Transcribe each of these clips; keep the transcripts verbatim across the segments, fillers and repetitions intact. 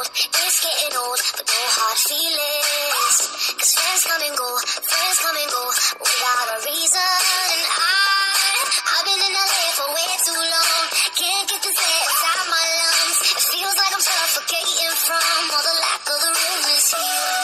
It's getting old, but no hard feelings. Cause friends come and go, friends come and go without a reason. And I, I've been in L A for way too long. Can't get this air inside my lungs. It feels like I'm suffocating from all the lack of the realness here.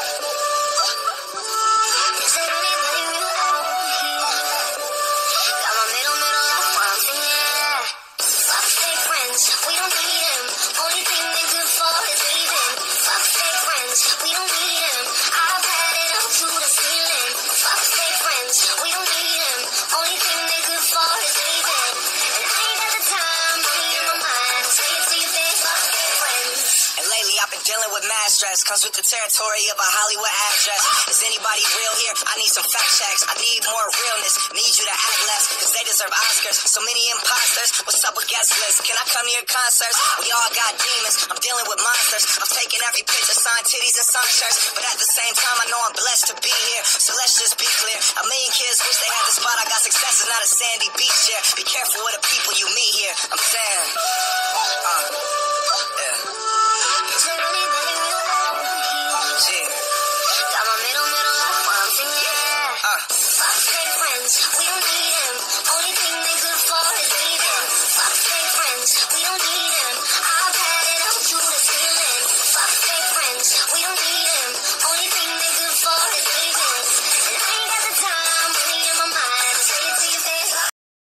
Is there anybody real out here? Got my middle, middle life while I'm singing. Fuck fake friends, we don't need them. Only thing they good for is leaving. Fuck fake friends, we don't need them. I've had it up to the ceiling. Fuck fake friends, we don't need them. Only thing they good for is leaving. And I ain't got the time, money in my mind. Say it to your face, fuck fake friends. And lately I've been dealing with mad stress. Comes with the territory of a Hollywood address. Is anybody real here? I need some fact checks. I need more realness. Need you to act less, cause they deserve Oscars. So many imposters. What's up with guest lists? Can I come to your concerts? We all got demons. I'm dealing with monsters. I'm taking every picture, signed titties and sun shirts. But at the same time, I know I'm blessed to be here. So let's just be clear. A million kids wish they had the spot. I got success is not a sandy beach here. Be careful with the people you meet here. I'm